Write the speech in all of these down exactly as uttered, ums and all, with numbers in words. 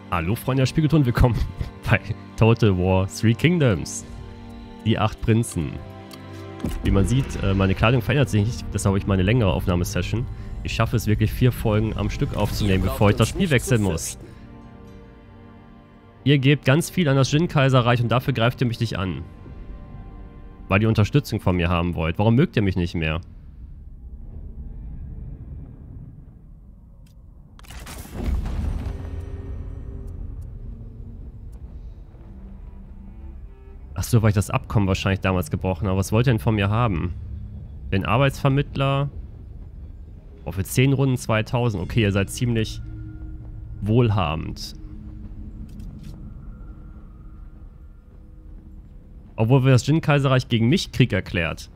Hallo Freunde der Spiegelton, willkommen bei Total War Three Kingdoms. Die acht Prinzen. Wie man sieht, meine Kleidung verändert sich nicht, deshalb habe ich meine längere Aufnahmesession. Ich schaffe es wirklich, vier Folgen am Stück aufzunehmen, bevor ich das Spiel wechseln muss. Ihr gebt ganz viel an das Jin-Kaiserreich und dafür greift ihr mich nicht an. Weil ihr Unterstützung von mir haben wollt. Warum mögt ihr mich nicht mehr? Achso, weil ich das Abkommen wahrscheinlich damals gebrochen habe. Was wollt ihr denn von mir haben? Den Arbeitsvermittler? Oh, für zehn Runden zweitausend. Okay, ihr seid ziemlich wohlhabend. Obwohl wir das Jin-Kaiserreich gegen mich Krieg erklärt.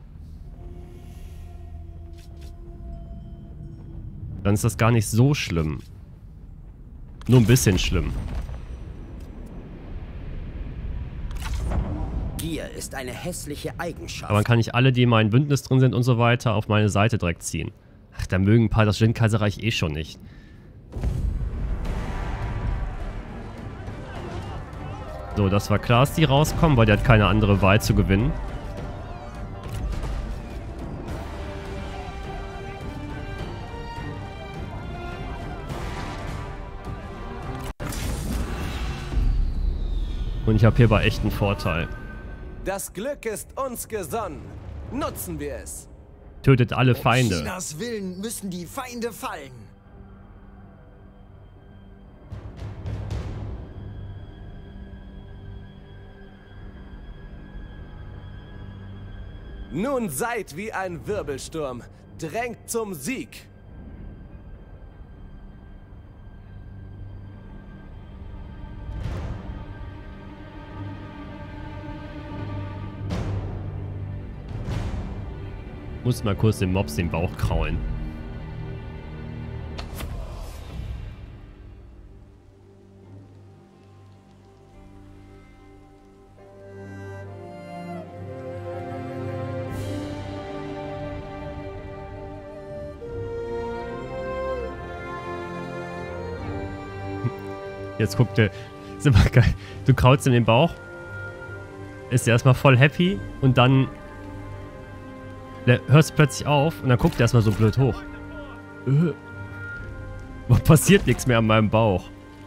Dann ist das gar nicht so schlimm. Nur ein bisschen schlimm. Gier ist eine hässliche Eigenschaft. Aber dann kann ich alle, die in meinem Bündnis drin sind und so weiter, auf meine Seite direkt ziehen. Ach, da mögen ein paar das Jin-Kaiserreich eh schon nicht. So, das war klar, dass die rauskommen, weil der hat keine andere Wahl zu gewinnen. Und ich habe hierbei echt einen Vorteil. Das Glück ist uns gesonnen. Nutzen wir es. Tötet alle Feinde. Um Chinas Willen müssen die Feinde fallen. Nun seid wie ein Wirbelsturm. Drängt zum Sieg. Muss mal kurz den Mobs den Bauch kraulen. Jetzt guckt er. Ist immer geil. Du kraulst in den Bauch. Ist er erstmal voll happy und dann der hört plötzlich auf und dann guckt er erstmal so blöd hoch. Äh. Passiert nichts mehr an meinem Bauch.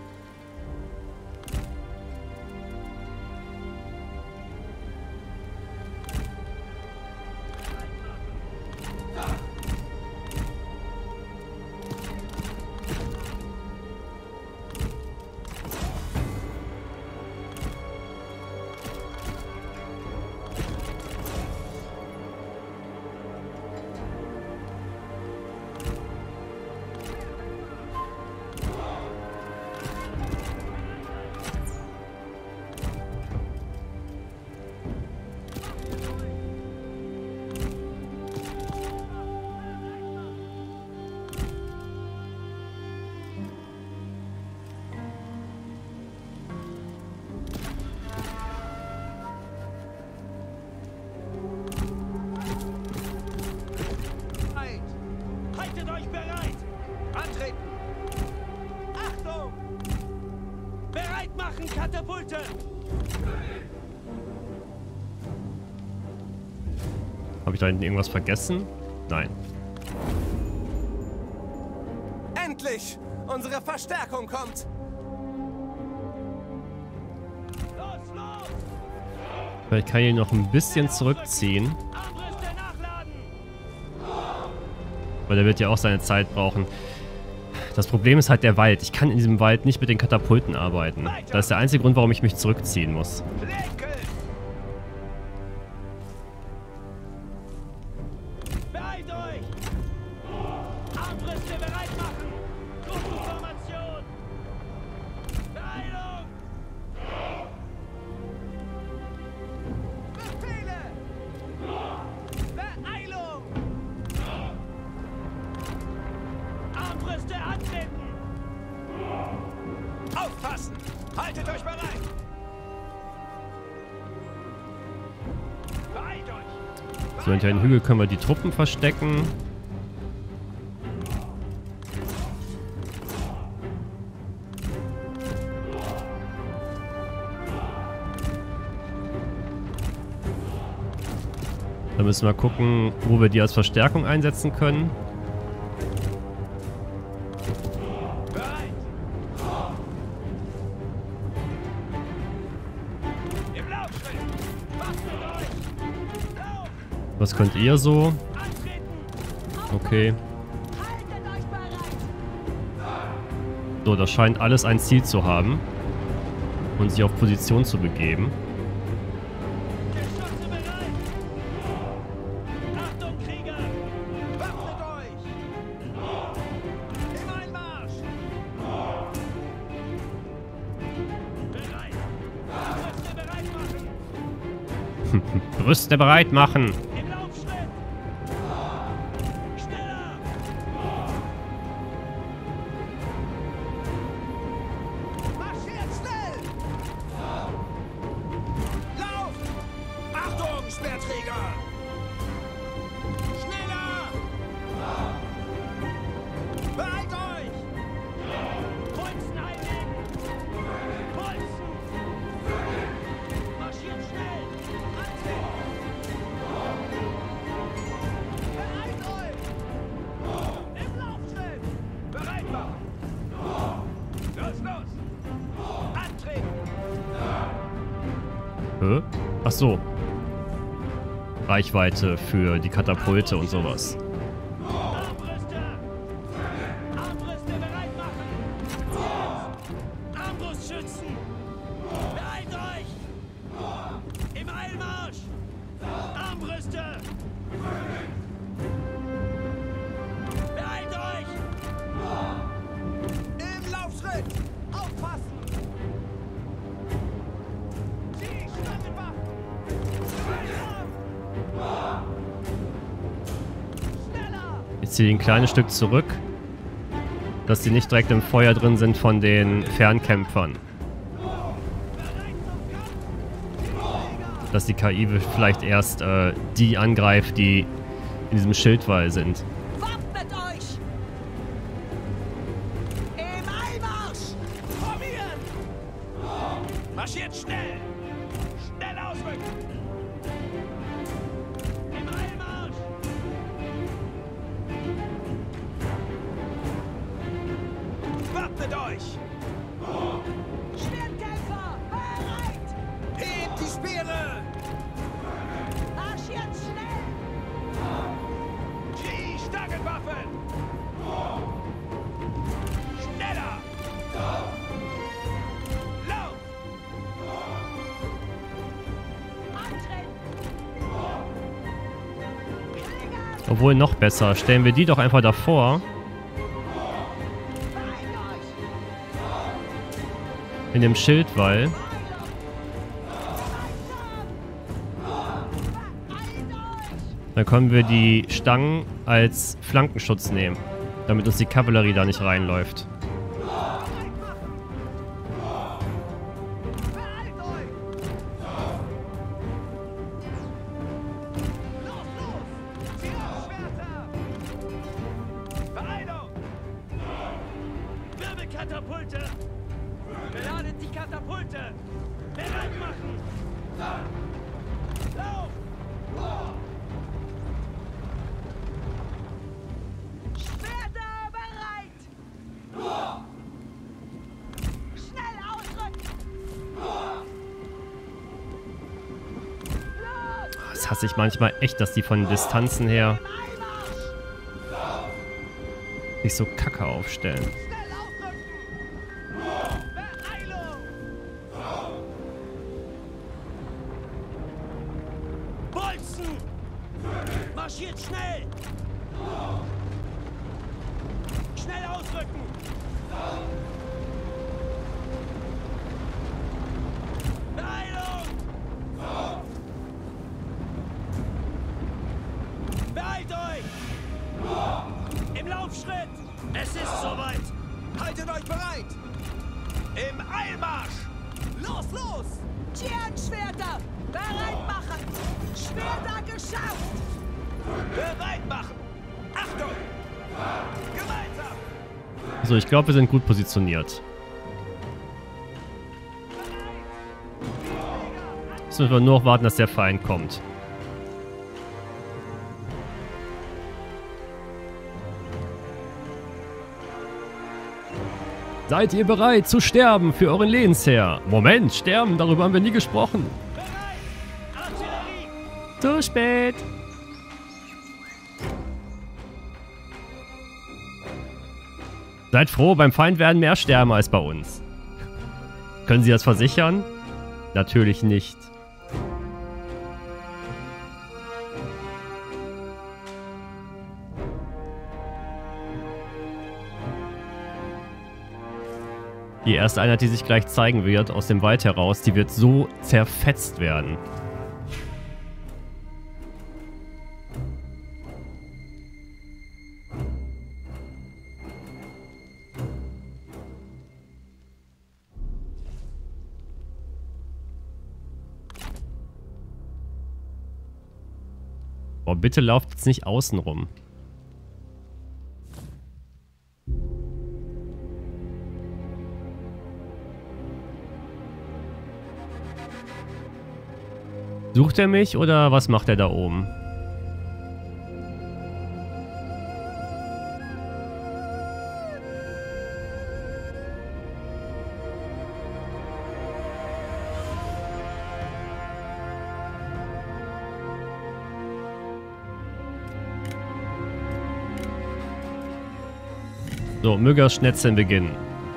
Haltet euch bereit! Antreten! Achtung! Bereit machen, Katapulte! Habe ich da hinten irgendwas vergessen? Nein. Endlich! Unsere Verstärkung kommt! Los, los! Vielleicht kann ich ihn noch ein bisschen zurückziehen. Armbrüste nachladen! Weil der wird ja auch seine Zeit brauchen. Das Problem ist halt der Wald. Ich kann in diesem Wald nicht mit den Katapulten arbeiten. Das ist der einzige Grund, warum ich mich zurückziehen muss. Lenken! Bereit euch! Armbrüste bereit machen! Gruppenformation! Beeilung! Befehle! Beeilung! Armbrüste antreten! Aufpassen! Haltet euch bereit! Beeilt euch! So, hinter den Hügel können wir die Truppen verstecken. Da müssen wir gucken, wo wir die als Verstärkung einsetzen können. Was könnt ihr so? Okay. So, das scheint alles ein Ziel zu haben. Und sich auf Position zu begeben. Rüste bereit machen. Ach so. Reichweite für die Katapulte und sowas. Armbrüste! Armbrüste bereit machen! Armbrustschützen! Beeilt euch! Im Eilmarsch! Armbrüste! Beeilt euch! Im Laufschritt! Aufpassen! Ich ziehe ein kleines Stück zurück, dass sie nicht direkt im Feuer drin sind von den Fernkämpfern. Dass die K I vielleicht erst äh, die angreift, die in diesem Schildwall sind. Wappnet euch! Im Eilmarsch! Formieren! Marschiert schnell! Schnell ausrücken! Im Eilmarsch! Wappnet euch! Schwertkämpfer! Bereit! Hebt die Speere! Marschiert schnell! Die Stangenwaffen! Schneller! Lauf! Antreten! Obwohl, noch besser. Stellen wir die doch einfach davor. In dem Schildwall. Dann können wir die Stangen als Flankenschutz nehmen, damit uns die Kavallerie da nicht reinläuft. Katapulte! Beladet die Katapulte! Bereit machen! Lauf! Schwerter bereit! Schnell ausrücken! Los! Das hasse ich manchmal echt, dass die von Distanzen her sich so kacke aufstellen. Marschiert schnell! Schnell ausrücken! Beeilung! Beeilt euch! Im Laufschritt! Es ist soweit! Haltet euch bereit! Im Eilmarsch! Los, los! Tierenschwerter! Bereit machen! Schwerter geschafft! Bereit machen! Achtung! Gemeinsam! So, ich glaube, wir sind gut positioniert. Jetzt müssen wir nur noch warten, dass der Feind kommt. Seid ihr bereit zu sterben für euren Lehnsherr? Moment, sterben, darüber haben wir nie gesprochen. Bereit! Artillerie! Zu spät. Seid froh, beim Feind werden mehr sterben als bei uns. Können Sie das versichern? Natürlich nicht. Die erste Einheit, die sich gleich zeigen wird, aus dem Wald heraus, die wird so zerfetzt werden. Boah, bitte lauft jetzt nicht außen rum. Sucht er mich oder was macht er da oben? So, möge das Schnetzeln beginnen.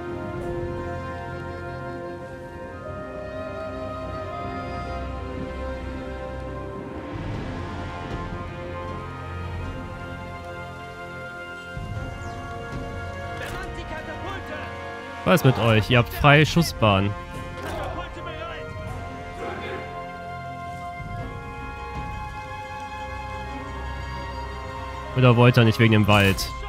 Bemannt die Katapulte! Was ist mit euch? Ihr habt freie Schussbahn. Katapulte bereit! Oder wollt ihr nicht wegen dem Wald? Schusssalve!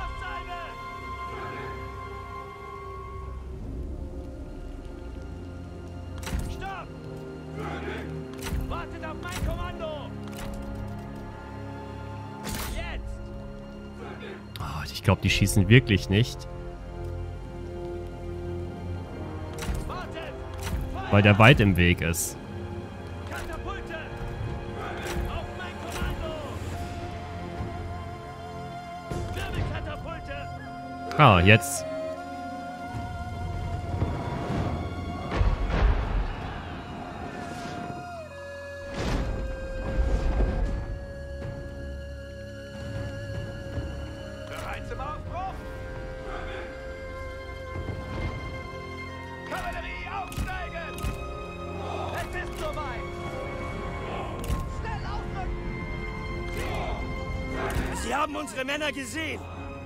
Stopp! Wartet auf mein Kommando! Jetzt! Oh, ich glaube, die schießen wirklich nicht. Wartet! Feuer! Weil der Wald im Weg ist. Katapulte! Auf mein Kommando! Wirbelkatapulte! Ah, jetzt. Bereit zum Aufbruch? Kavallerie aufsteigen! Es ist soweit! Schnell aufrücken! Sie haben unsere Männer gesehen!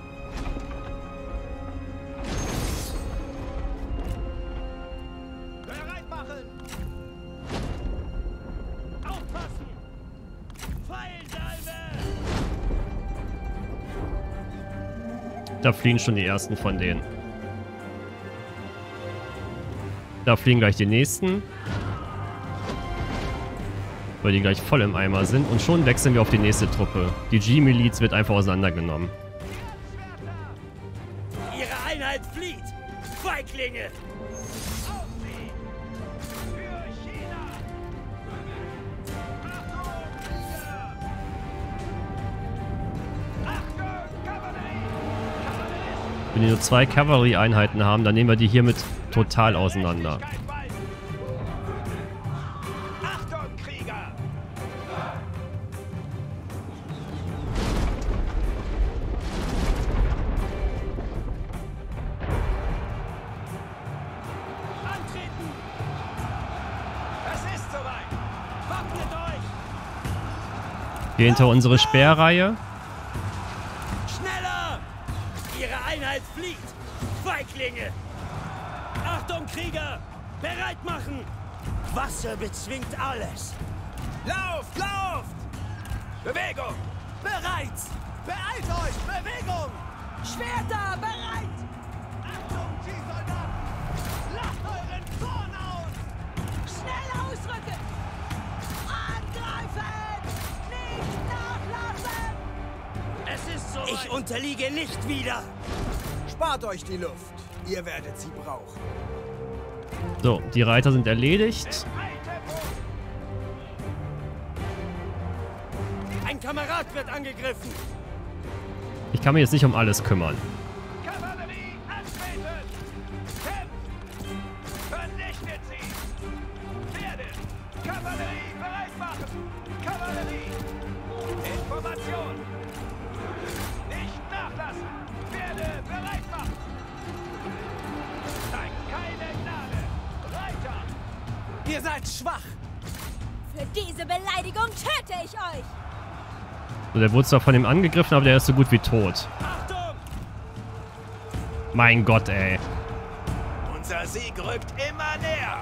Bereit machen! Aufpassen! Pfeilsalve! Da fliegen schon die ersten von denen. Da fliegen gleich die nächsten. Weil die gleich voll im Eimer sind. Und schon wechseln wir auf die nächste Truppe. Die G-Miliz wird einfach auseinandergenommen. Ihre Einheit flieht! Feiglinge! Auf sie! Für China! Achtung! Achtung! Kavallerie! Kavalleristen! Wenn die nur zwei Kavallerieeinheiten haben, dann nehmen wir die hiermit total auseinander. Achtung, Krieger! Antreten! Es ist soweit! Wappnet euch! Hier hinter unsere Speerreihe. Schneller! Ihre Einheit flieht! Feiglinge! Achtung, Krieger! Bereit machen! Wasser bezwingt alles! Lauft, lauft! Bewegung! Bereit! Beeilt euch! Bewegung! Schwerter bereit! Achtung, Zielsoldaten! Lasst euren Zorn aus! Schnell ausrücken! Angreifen! Nicht nachlassen! Es ist so. Ich unterliege nicht wieder! Spart euch die Luft. Ihr werdet sie brauchen. So, die Reiter sind erledigt. Ein Kamerad wird angegriffen! Ich kann mich jetzt nicht um alles kümmern. Kavallerie antreten! machen! Kavallerie! Information! Nicht nachlassen! Pferde bereit machen! Zeig keine Gnade! Reiter! Ihr seid schwach! Für diese Beleidigung töte ich euch! So, der wurde zwar von ihm angegriffen, aber der ist so gut wie tot. Achtung! Mein Gott, ey. Unser Sieg rückt immer näher!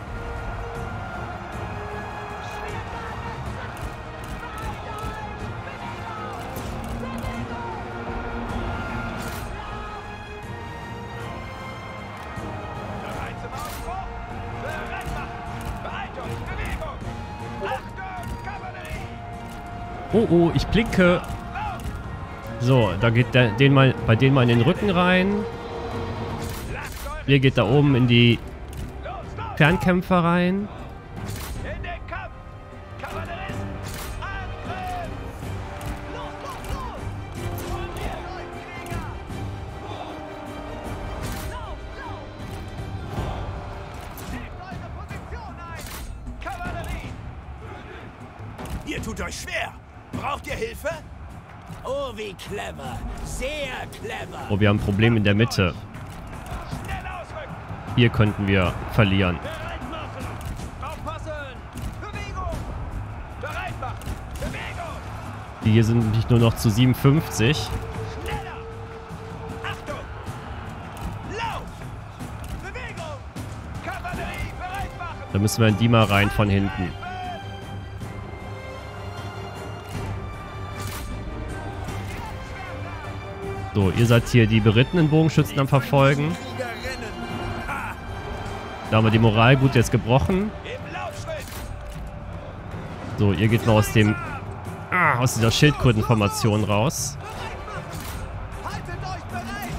Bereit zum Ausbruch? Bereit machen! Beeilt euch! Bewegung! Achtung! Kavallerie! Oh, oh, ich blinke. So, da geht der, den mal, bei denen mal in den Rücken rein. Ihr geht da oben in die Fernkämpfer rein. In den Kampf! Kavalleristen! Angriff! Los, los, los! Und ihr Krieger! Lauf, lauf! Nehmt eure Position ein! Kavallerie! Ihr tut euch schwer! Braucht ihr Hilfe? Oh, wie clever. Sehr clever. Oh, wir haben ein Problem in der Mitte. Schnell ausrücken! Hier könnten wir verlieren. Bereit machen! Aufpassen! Bewegung! Bereit machen! Bewegung! Die hier sind nicht nur noch zu siebenundfünfzig. Schneller! Achtung! Lauf! Bewegung! Kavallerie bereit machen! Da müssen wir in die mal rein von hinten. So, ihr seid hier die berittenen Bogenschützen am Verfolgen. Da haben wir die Moral gut jetzt gebrochen. Im Laufschritt! So, ihr geht mal aus dem... Ah, aus dieser Schildkrötenformation raus. Haltet euch bereit!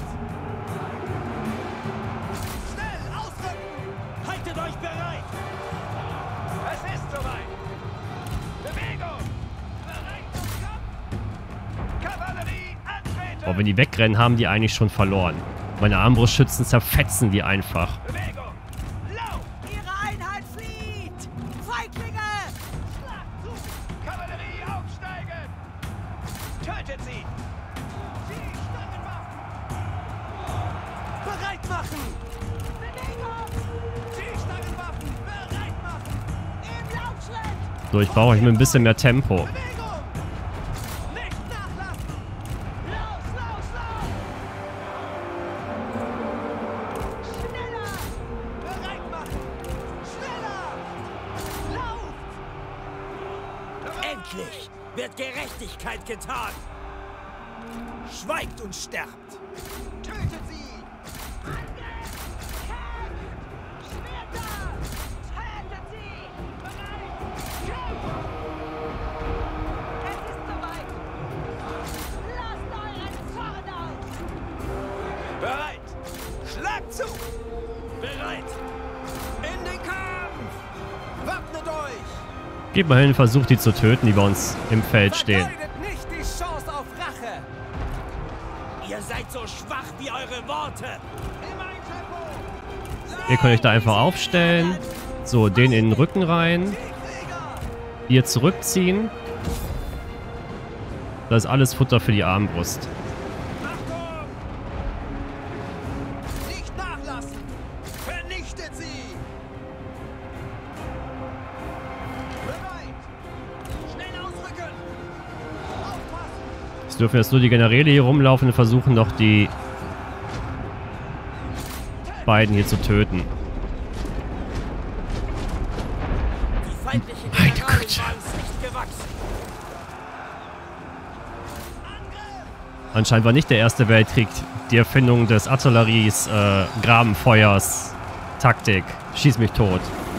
Schnell ausrücken! Haltet euch bereit! Es ist soweit! Bewegung! Bereit zum Kampf! Kavallerie antreten! Aber wenn die wegrennen, haben die eigentlich schon verloren. Meine Armbrustschützen zerfetzen die einfach. Bewegung! Lauf! Ihre Einheit flieht! Feiglinge! Schlag zu! Kavallerie aufsteigen! Tötet sie! Sie Stangenwaffen! Bereit machen! Bewegung! Sie Stangenwaffen! Bereit machen! Im Laufschritt! So, ich brauche mir ein bisschen mehr Tempo. Bewegung! Nicht nachlassen! Los, los, los! Schneller! Bereit machen! Schneller! Lauf! Endlich wird Gerechtigkeit getan. Schweigt und sterbt. Tötet sie! Angriff! Kämpft! Schwerter! Tötet sie! Bereit! Kämpft! Es ist soweit! Lasst euren Zorn aus! Bereit! Schlag zu! Bereit. In den Kampf. Wappnet euch. Geht mal hin und versucht die zu töten, die bei uns im Feld stehen. Vergeudet nicht die Chance auf Rache. Ihr seid so schwach wie eure Worte. In mein Tempo! Ihr könnt euch da einfach aufstellen. So, den in den Rücken rein. Ihr zurückziehen. Das ist alles Futter für die Armbrust. Achtung! Nicht nachlassen! Vernichtet sie! Bereit! Schnell ausrücken! Aufpassen! Es dürfen jetzt nur die Generäle hier rumlaufen und versuchen noch die beiden hier zu töten. Die feindliche Meine Generalin Güte. war uns nicht gewachsen. Anscheinend war nicht der Erste Weltkrieg die Erfindung des Artilleries, äh, Grabenfeuers, Taktik. Schieß mich tot.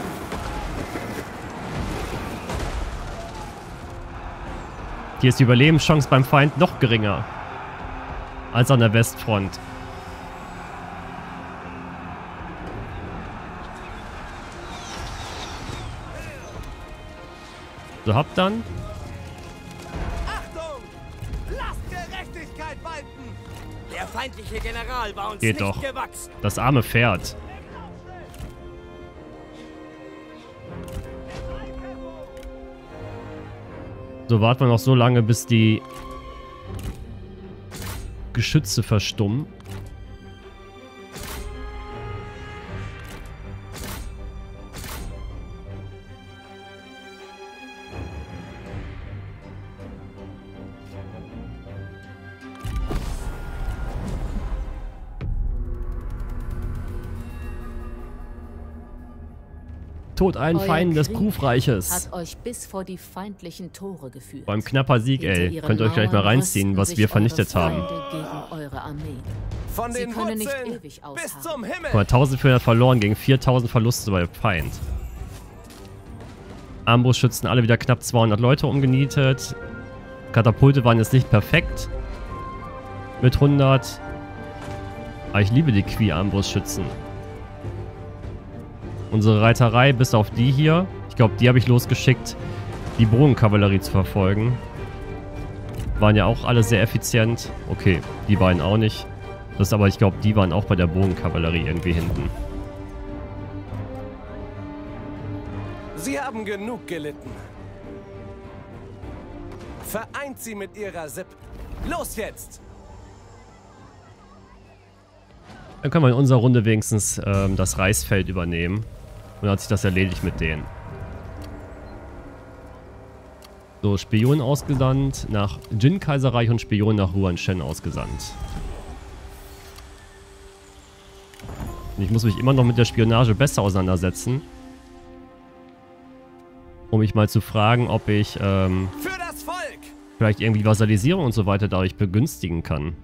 Hier ist die Überlebenschance beim Feind noch geringer als an der Westfront. So, habt dann. Achtung! Lasst Gerechtigkeit walten. Der feindliche General war uns Geht nicht doch. gewachsen. Das arme Pferd. So warten wir noch so lange, bis die Geschütze verstummen. Tod allen Euer Feinden des Krieg Kufreiches. Hat euch bis vor die feindlichen Tore geführt. Beim knapper Sieg, Hinter ey. ihren Könnt ihr euch gleich mal Mauern reinziehen, rüsten was sich wir vernichtet eure haben. Feinde gegen eure Armee. Von Sie den können nicht Wurzeln ewig bis ausharren. zum Himmel. Guck mal, eintausendvierhundert verloren gegen viertausend Verluste bei Feind. Armbrustschützen alle wieder knapp zweihundert Leute umgenietet. Katapulte waren jetzt nicht perfekt. Mit hundert. Aber ich liebe die Qui-Armbrustschützen. Unsere Reiterei, bis auf die hier. Ich glaube, die habe ich losgeschickt, die Bogenkavallerie zu verfolgen. Waren ja auch alle sehr effizient. Okay, die beiden auch nicht. Das aber, ich glaube, die waren auch bei der Bogenkavallerie irgendwie hinten. Sie haben genug gelitten. Vereint sie mit ihrer Sipp. Los jetzt! Dann können wir in unserer Runde wenigstens ähm, das Reisfeld übernehmen. Und dann hat sich das erledigt mit denen. So, Spion ausgesandt nach Jin-Kaiserreich und Spion nach Ruanshen ausgesandt. Und ich muss mich immer noch mit der Spionage besser auseinandersetzen. Um mich mal zu fragen, ob ich ähm, Für das Volk! vielleicht irgendwie Vasallisierung und so weiter dadurch begünstigen kann.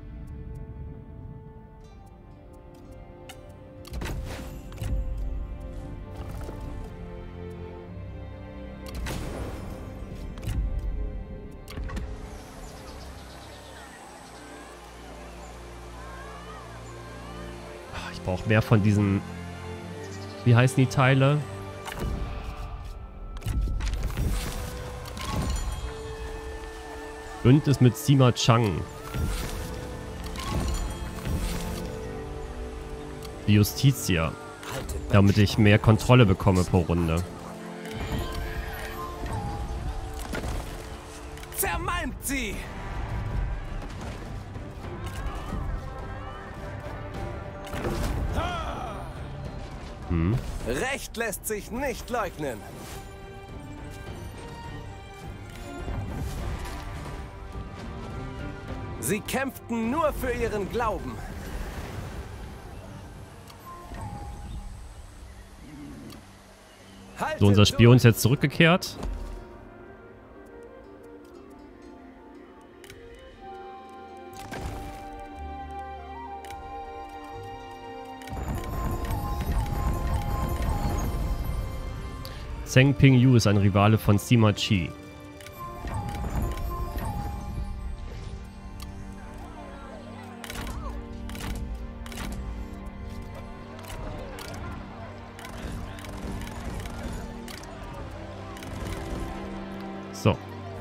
Ich brauche mehr von diesen... Wie heißen die Teile? Bündnis mit Sima Chang. Die Justitia. Damit ich mehr Kontrolle bekomme pro Runde. Zermalmt sie! Hm. Recht lässt sich nicht leugnen. Sie kämpften nur für ihren Glauben. So, unser Spion ist jetzt zurückgekehrt. Zheng Ping-Yu ist ein Rivale von Sima Qi. So.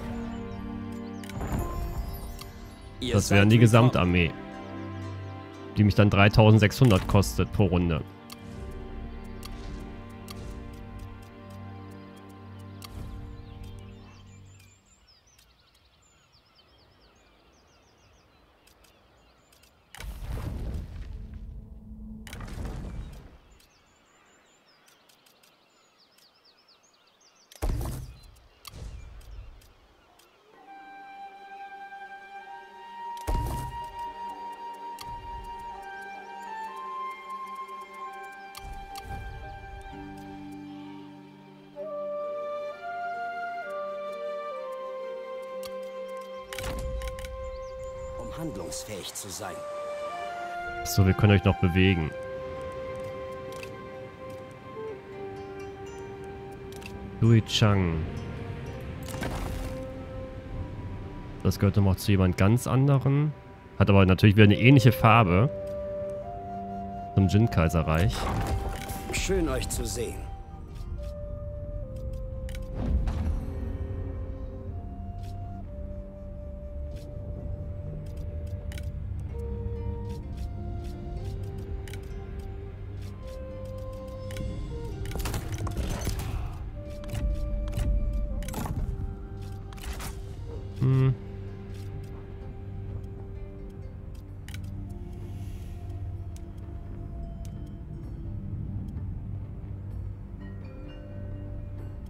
Das wären die Gesamtarmee. Die mich dann dreitausendsechshundert kostet pro Runde. handlungsfähig zu sein. So, wir können euch noch bewegen. Louis Chang. Das gehört noch zu jemand ganz anderen. Hat aber natürlich wieder eine ähnliche Farbe. Zum Jin-Kaiserreich. Schön euch zu sehen.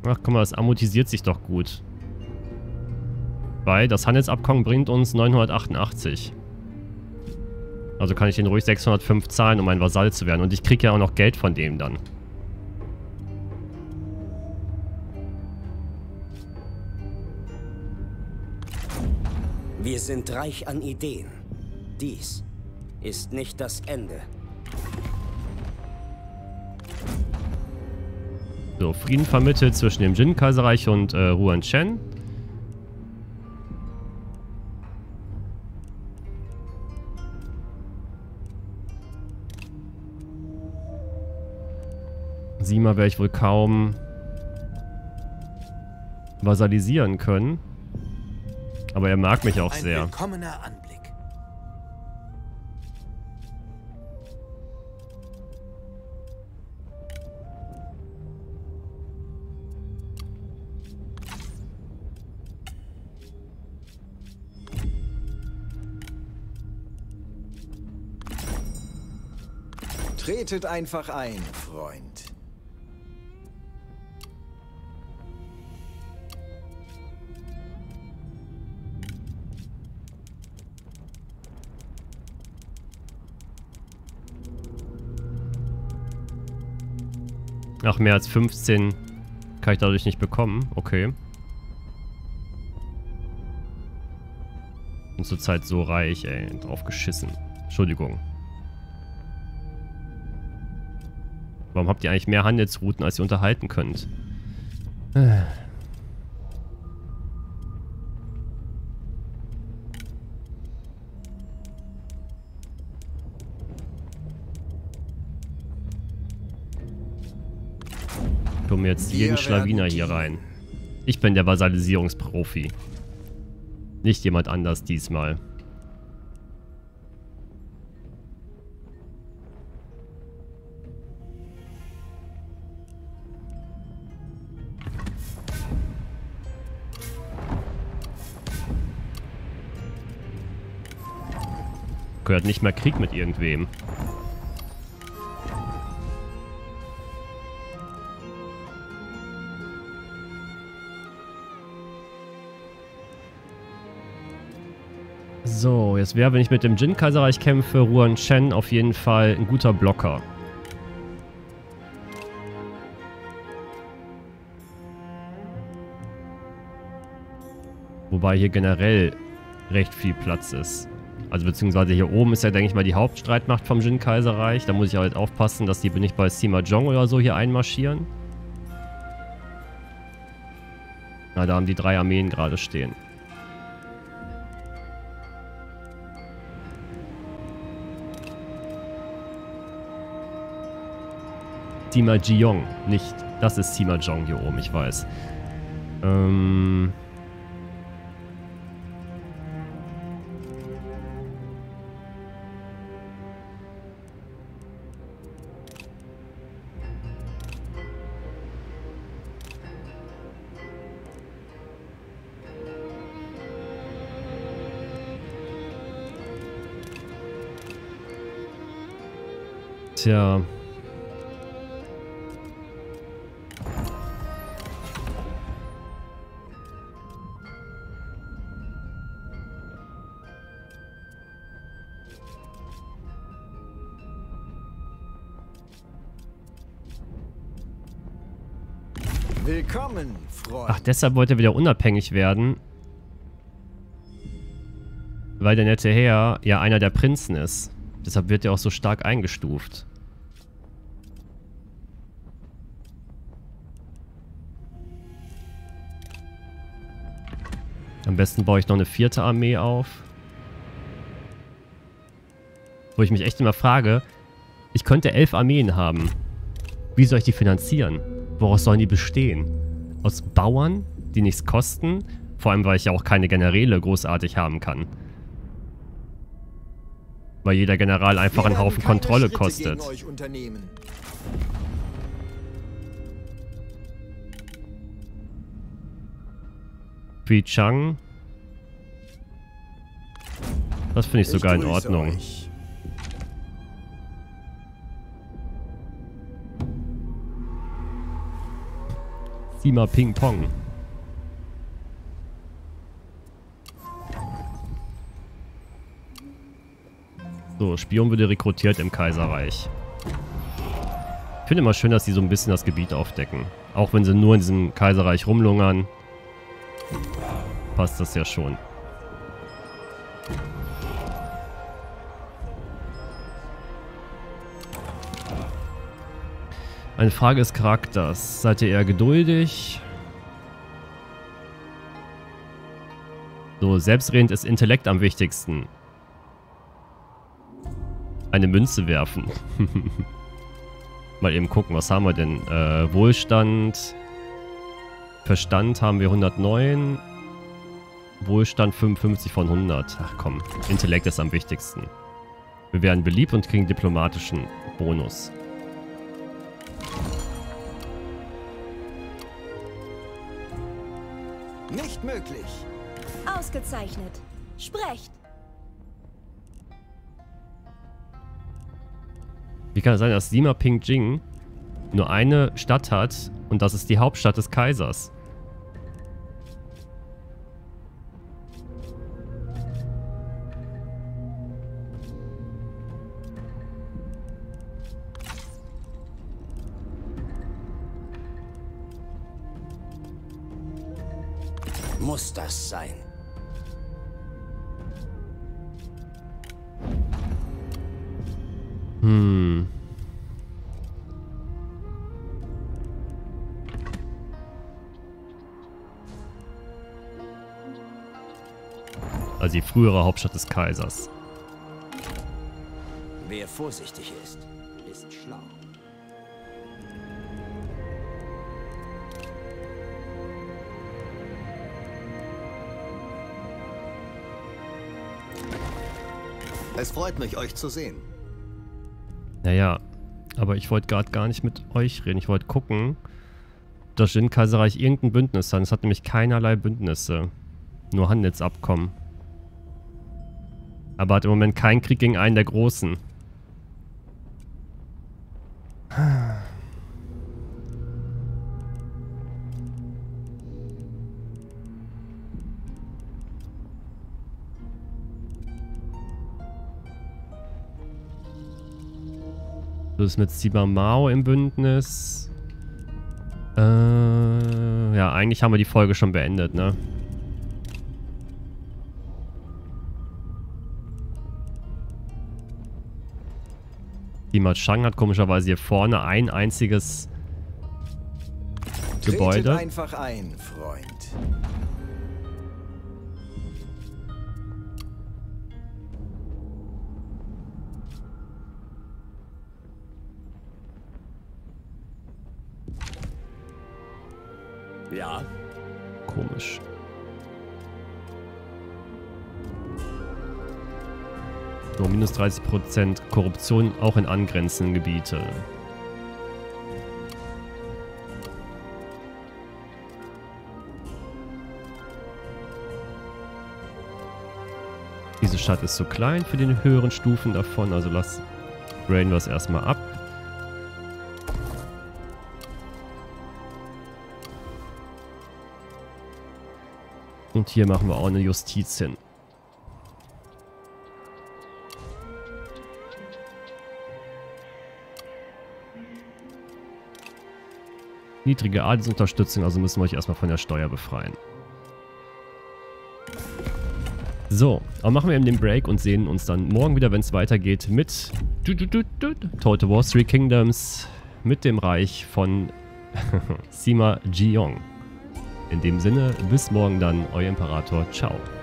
Ach, guck mal, das amortisiert sich doch gut. Weil das Handelsabkommen bringt uns neunhundertachtundachtzig. Also kann ich den ruhig sechshundertfünf zahlen, um ein Vasall zu werden. Und ich kriege ja auch noch Geld von dem dann. Wir sind reich an Ideen. Dies ist nicht das Ende. So, Frieden vermittelt zwischen dem Jin-Kaiserreich und äh, Ruan Chen. Sima werde ich wohl kaum vasallisieren können. Aber er mag mich auch sehr. Ein willkommener Anblick. Tretet einfach ein, Freund. Ach, mehr als fünfzehn kann ich dadurch nicht bekommen. Okay. Und zurzeit so reich, ey. Drauf geschissen. Entschuldigung. Warum habt ihr eigentlich mehr Handelsrouten, als ihr unterhalten könnt? Äh. Kommen jetzt jeden Schlawiner hier rein. Ich bin der Vasallisierungsprofi. Nicht jemand anders diesmal. Gehört nicht mehr Krieg mit irgendwem. So, jetzt wäre, wenn ich mit dem Jin-Kaiserreich kämpfe, Ruan Chen auf jeden Fall ein guter Blocker. Wobei hier generell recht viel Platz ist. Also beziehungsweise hier oben ist ja, denke ich mal, die Hauptstreitmacht vom Jin-Kaiserreich. Da muss ich halt aufpassen, dass die nicht bei Sima Zhong oder so hier einmarschieren. Na, da haben die drei Armeen gerade stehen. Sima Jiong, nicht. Das ist Sima Zhong hier oben, ich weiß. Ähm... Tja. Willkommen, Freund. Ach, deshalb wollte er wieder unabhängig werden. Weil der nette Herr ja einer der Prinzen ist. Deshalb wird er auch so stark eingestuft. Am besten baue ich noch eine vierte Armee auf. Wo ich mich echt immer frage, ich könnte elf Armeen haben. Wie soll ich die finanzieren? Woraus sollen die bestehen? Aus Bauern, die nichts kosten? Vor allem, weil ich ja auch keine Generäle großartig haben kann. Weil jeder General einfach einen Haufen Kontrolle kostet. Fi Chang. Das finde ich sogar in Ordnung. Sima Ping Pong. So, Spion wurde rekrutiert im Kaiserreich. Ich finde immer schön, dass sie so ein bisschen das Gebiet aufdecken. Auch wenn sie nur in diesem Kaiserreich rumlungern, passt das ja schon. Eine Frage des Charakters. Seid ihr eher geduldig? So, selbstredend ist Intellekt am wichtigsten. Eine Münze werfen. Mal eben gucken, was haben wir denn? Äh, Wohlstand. Verstand haben wir hundertneun. Wohlstand fünfundfünfzig von hundert. Ach komm, Intellekt ist am wichtigsten. Wir werden beliebt und kriegen diplomatischen Bonus. Nicht möglich. Ausgezeichnet. Sprecht. Wie kann es sein, dass Sima Ping Jing nur eine Stadt hat und das ist die Hauptstadt des Kaisers? Muss das sein? Hm. Also die frühere Hauptstadt des Kaisers. Wer vorsichtig ist, ist schlau. Es freut mich, euch zu sehen. Naja, aber ich wollte gerade gar nicht mit euch reden. Ich wollte gucken, ob das Jin-Kaiserreich irgendein Bündnis hat. Es hat nämlich keinerlei Bündnisse. Nur Handelsabkommen. Aber hat im Moment keinen Krieg gegen einen der Großen. Du bist mit Sima Mao im Bündnis. Äh, ja, eigentlich haben wir die Folge schon beendet, ne? Sima Chang hat komischerweise hier vorne ein einziges Gebäude. Tretet einfach ein, Freund. Ja. Komisch. So, minus dreißig Prozent Korruption auch in angrenzenden Gebieten. Diese Stadt ist zu klein für die höheren Stufen davon, also lass graden wir es erstmal ab. Und hier machen wir auch eine Justiz hin. Niedrige Adelsunterstützung, also müssen wir euch erstmal von der Steuer befreien. So, aber machen wir eben den Break und sehen uns dann morgen wieder, wenn es weitergeht mit Total War Three Kingdoms, mit dem Reich von Sima Jiong. In dem Sinne, bis morgen dann, euer Imperator. Ciao.